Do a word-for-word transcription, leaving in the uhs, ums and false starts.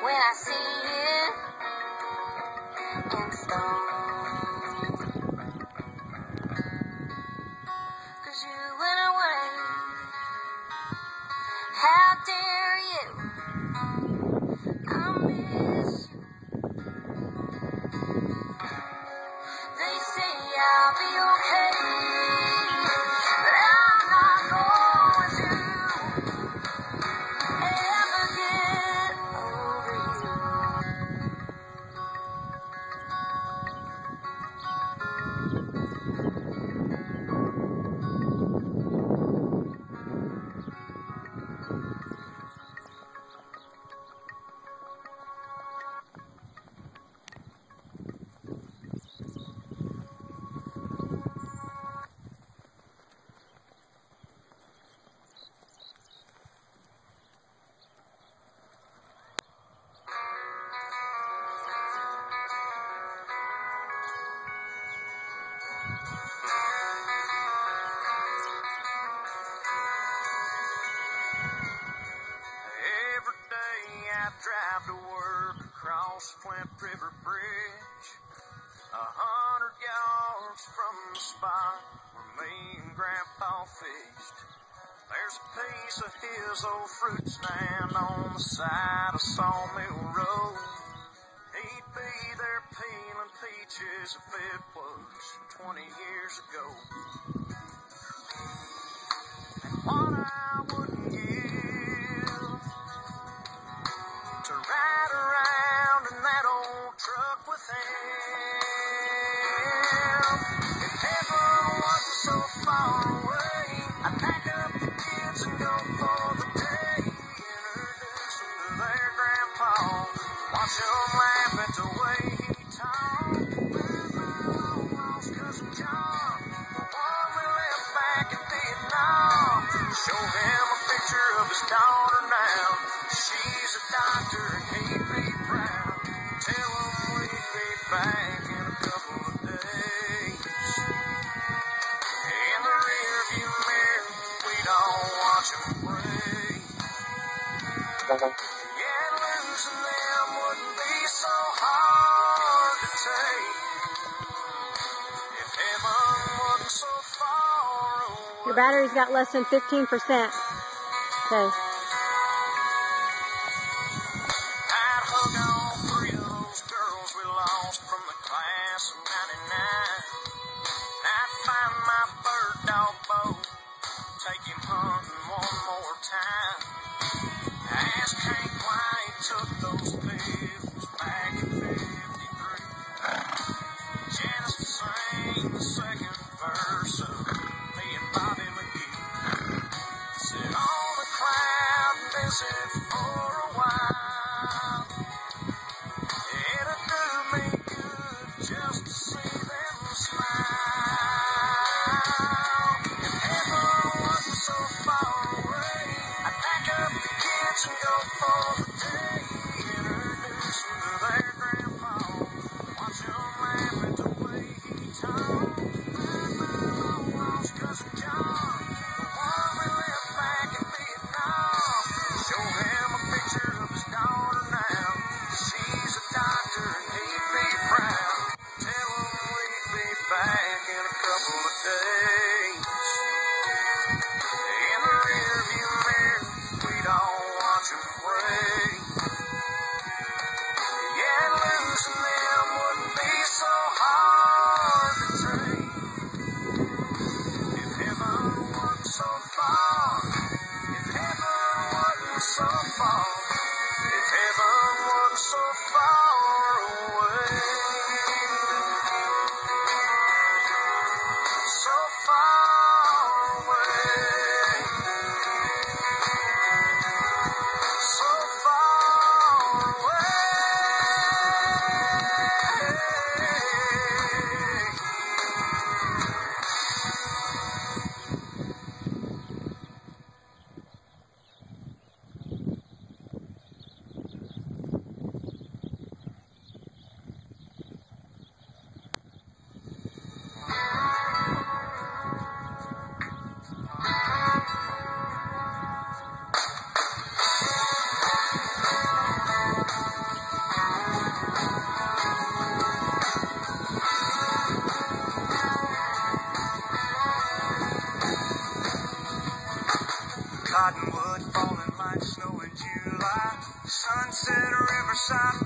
when I see it in stone. 'Cause you went away. How dare you? I miss you. They say I'll be okay, but I'm not going to ever get over you. Every day I drive to work across Flint River Bridge, a hundred yards from the spot where me and Grandpa fished. There's a piece of his old fruit stand on the side of Sawmill Road. He'd be there peeling peaches if it was twenty years ago. And what I wouldn't give to ride around in that old truck with him. If heaven wasn't so far away, I'd pack up the kids and go for the day. Introduce them to their grandpa, watch them laugh at the way he talked. With my long lost cousin John, the one we left back in Vietnam. Show him a picture of his daughter now. She's a doctor and he'd be proud. Tell him we'd be back in a couple of days. In the rearview mirror, we'd all watch him pray. Yeah, losing them wouldn't be so hard to take if heaven wasn't so far away. Your battery's got less than fifteen percent. Okay. I'd hug all three of those girls we lost from the class of ninety-nine. I'd find my bird dog boat, take him hunting one more time. Ask Hank why he took those pills back in fifty-three. Janice sang the second verse of me and Bobby McGee. Said all the clouds side